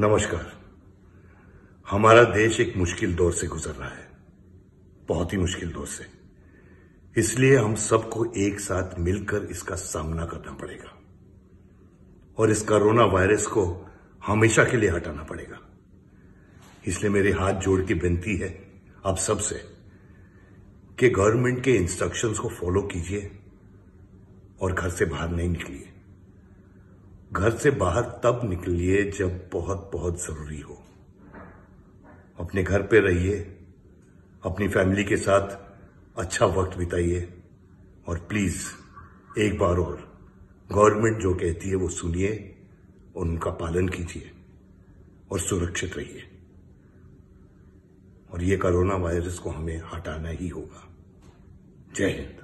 नमस्कार। हमारा देश एक मुश्किल दौर से गुजर रहा है, बहुत ही मुश्किल दौर से। इसलिए हम सबको एक साथ मिलकर इसका सामना करना पड़ेगा और इस कोरोना वायरस को हमेशा के लिए हटाना पड़ेगा। इसलिए मेरे हाथ जोड़ के विनती है आप सबसे कि गवर्नमेंट के इंस्ट्रक्शंस को फॉलो कीजिए और घर से बाहर नहीं निकलिए। घर से बाहर तब निकलिए जब बहुत बहुत जरूरी हो। अपने घर पे रहिए, अपनी फैमिली के साथ अच्छा वक्त बिताइए और प्लीज एक बार और गवर्नमेंट जो कहती है वो सुनिए और उनका पालन कीजिए और सुरक्षित रहिए। और ये कोरोना वायरस को हमें हटाना ही होगा। जय हिंद।